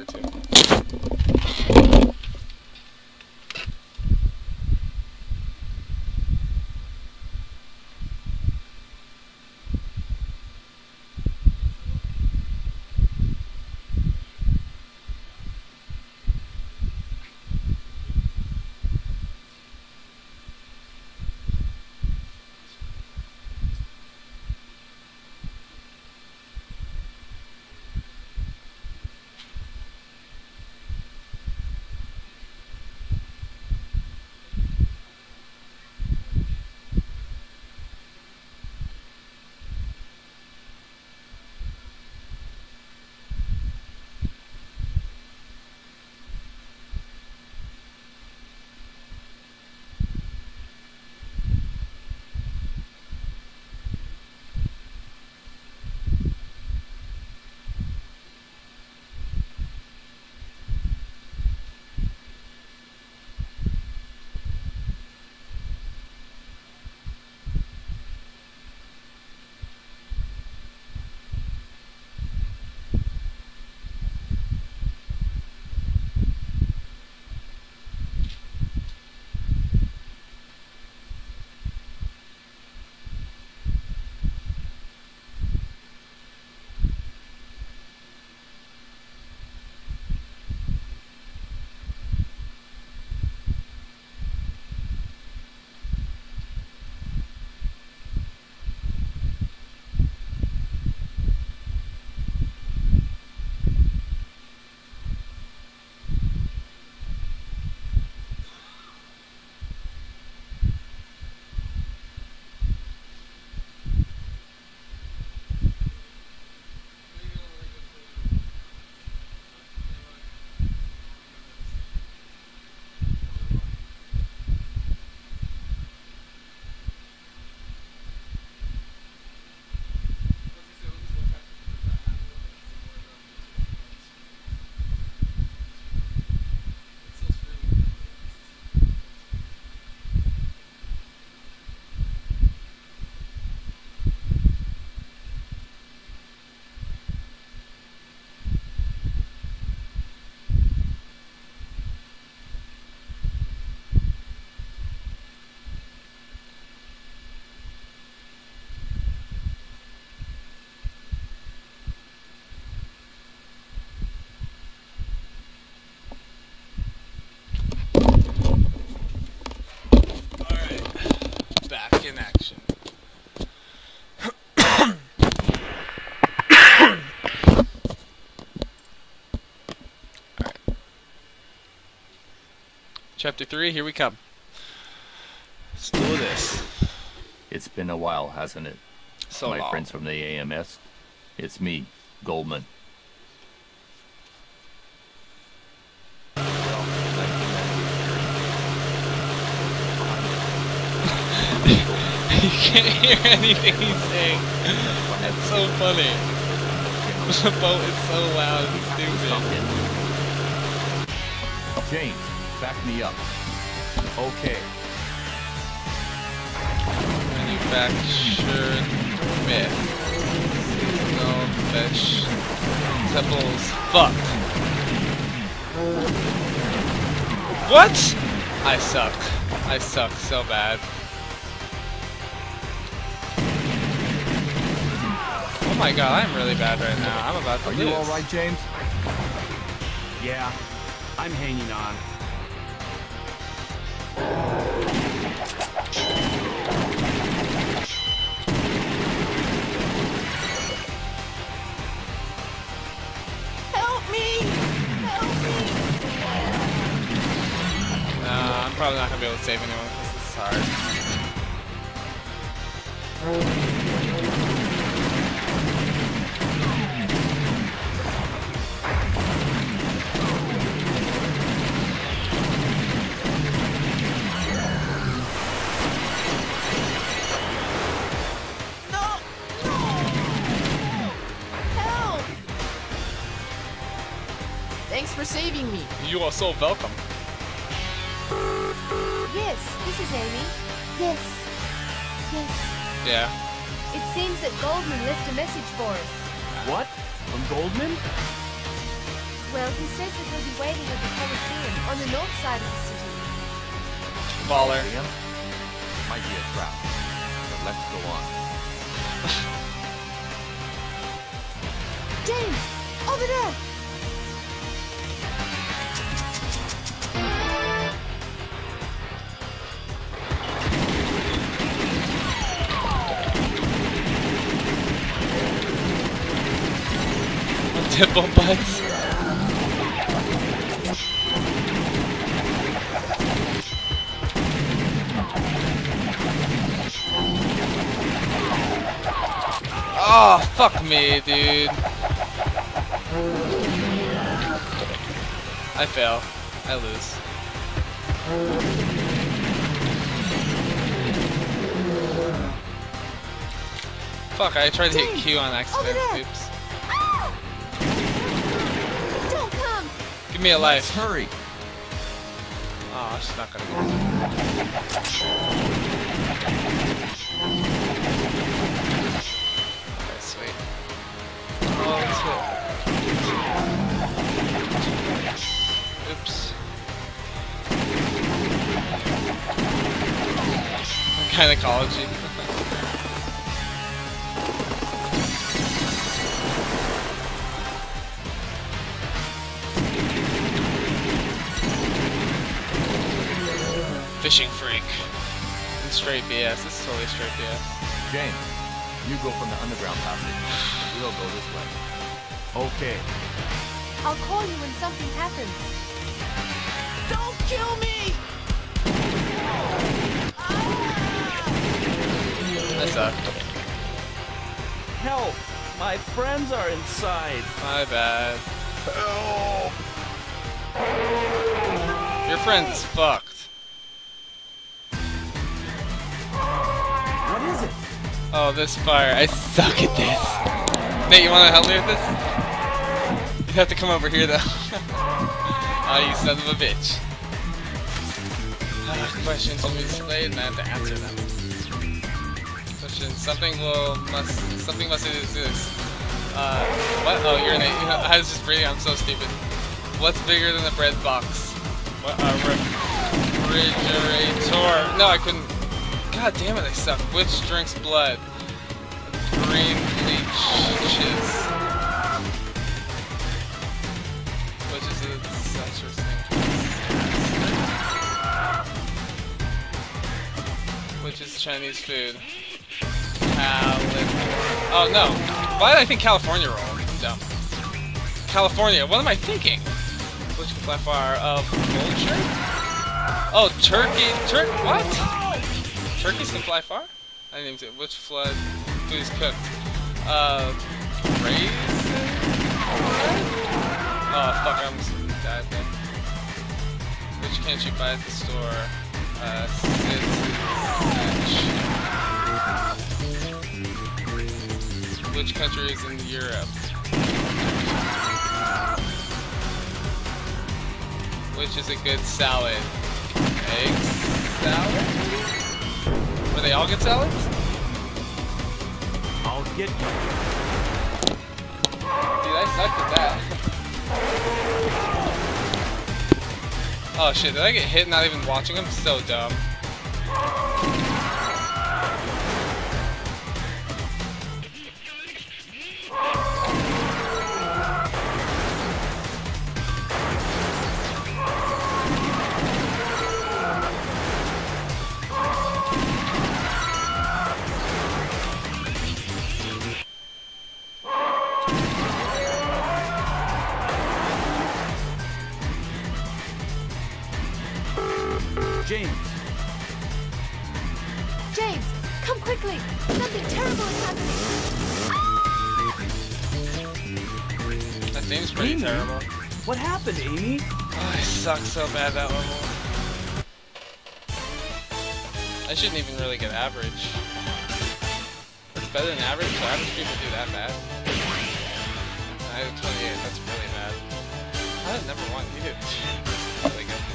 chapter 2. In action. Alright. Chapter 3, here we come. Let's do this. It's been a while, hasn't it? So My long. friends from the AMS. It's me, Goldman. You can't hear anything he's saying. That's so funny. The boat is so loud and stupid. James, back me up. Okay. Manufactured myth. Seasonal vegetables. Fuck. What? I suck. I suck so bad. Oh my god, I'm really bad right now. I'm about to lose. Are you alright, James? Yeah, I'm hanging on. Help me! Help me! I'm probably not gonna be able to save anyone because this is hard. Thanks for saving me. You are so welcome. Yes, this is Amy. Yes. Yes. Yeah. It seems that Goldman left a message for us. What? From Goldman? Well, he says that he'll be waiting at the Colosseum on the north side of the city. Baller. Liam? Might be a trap, but let's go on. James! Over there! Dimple butts. Oh, fuck me, dude. I fail. I lose. Fuck, I tried to hit Q on accident. Oops. Don't come! Give me a life. Hurry! Oh, she's not gonna get it. Okay, sweet. Oh, that's it. Oops. Gynecology. Fishing freak. And straight BS. This is totally straight BS. James, you go from the underground passage. We'll go this way. Okay. I'll call you when something happens. Don't kill me! I suck. Help! My friends are inside. My bad. Your friend's fucked. What is it? Oh, this fire. I suck at this. Nate, you wanna help me with this? You have to come over here though. Oh, you son of a bitch. Questions will be displayed and I have to answer them. Question. Something must exist. What? Oh, you're Nate. I was just reading. I'm so stupid. What's bigger than a bread box? What? A refrigerator. No, I couldn't. God damn it, I suck. Which drinks blood? Green leeches. Which is a such thing. Which is Chinese food? Oh no. Why did I think California roll? I'm dumb. California. What am I thinking? Which can fly far? Vulture? Oh, turkey. What? Turkeys can fly far? I didn't even say. Which food is cooked? Raisin? Oh, fuck, I almost died there. Which can't you buy at the store? Which country is in Europe? Which is a good salad? Egg salad? Were they all good salads? I'll get you. Dude, I sucked at that. Oh shit, did I get hit not even watching? I'm so dumb. James, come quickly! Something terrible is happening! That seems pretty Amy? terrible. What happened, Amy? Oh, I suck so bad that level. I shouldn't even really get average. It's better than average, so average people do that bad. I had 28, that's really bad. I had number 1, you did really good.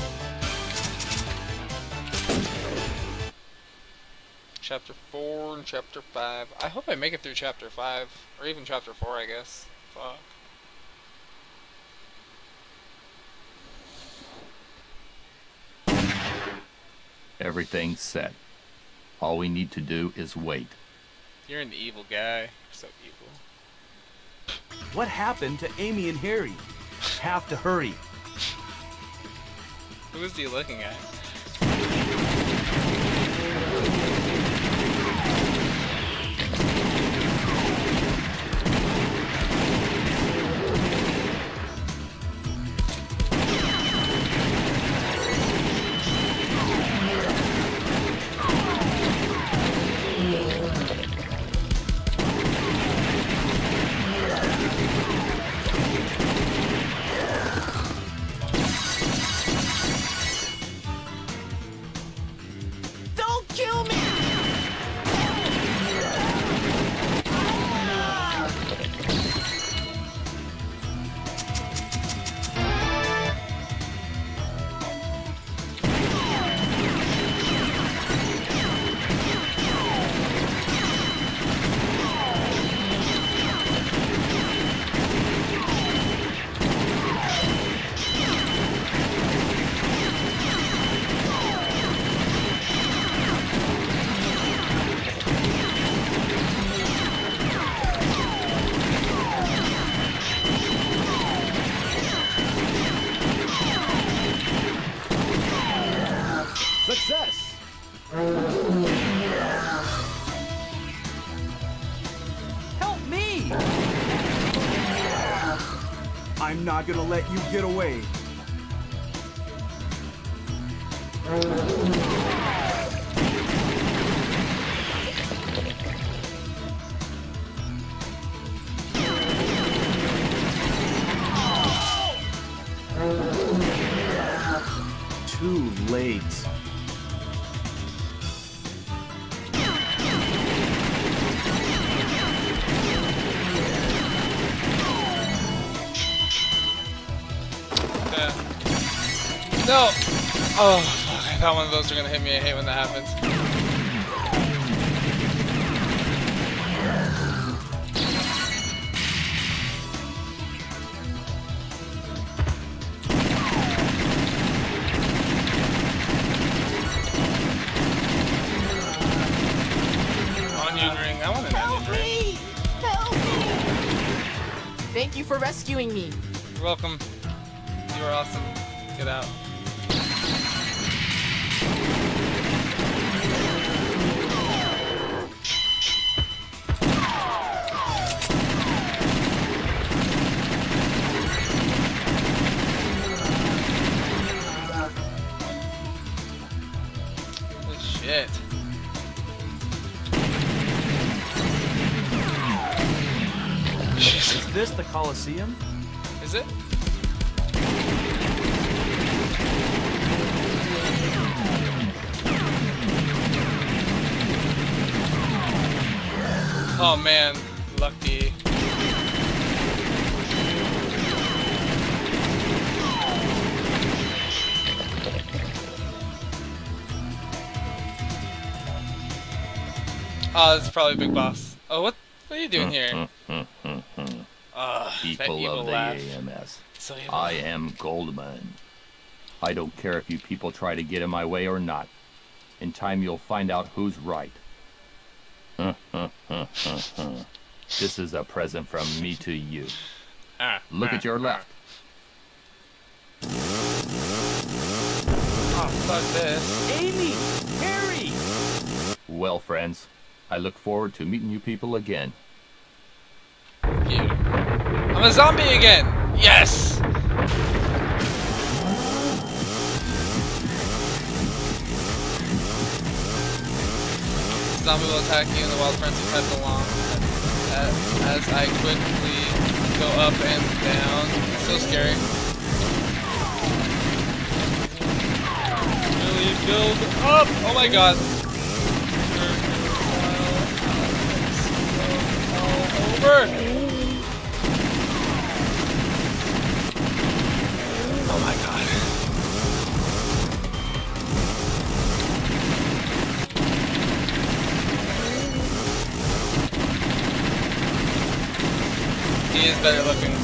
Chapter 4 and Chapter 5. I hope I make it through Chapter 5, or even Chapter 4, I guess. Fuck. Everything's set. All we need to do is wait. You're an evil guy. You're so evil. What happened to Amy and Harry? Have to hurry. Who is he looking at? Don't kill me! Success! Help me! I'm not gonna let you get away. Too late. No! Oh, fuck. I thought one of those were gonna hit me. I hate when that happens. Onion ring. I want an Help onion ring. me! Help me! Thank you for rescuing me. You're welcome. You are awesome. Get out. Holy shit. Is this the Colosseum? Is it? Oh man, lucky. Oh, this is probably a big boss. Oh, what are you doing here? That People evil of the laugh. AMS. So evil. I am Goldman. I don't care if you people try to get in my way or not. In time you'll find out who's right. This is a present from me to you. Look at your left. Oh, fuck this. Amy! Harry! Well, friends, I look forward to meeting you people again. You. I'm a zombie again! Yes! Zombie will attack you and the wild frenzy types along as I quickly go up and down. It's so scary. Really build up! Oh my god! All over! Oh my god. He is better looking.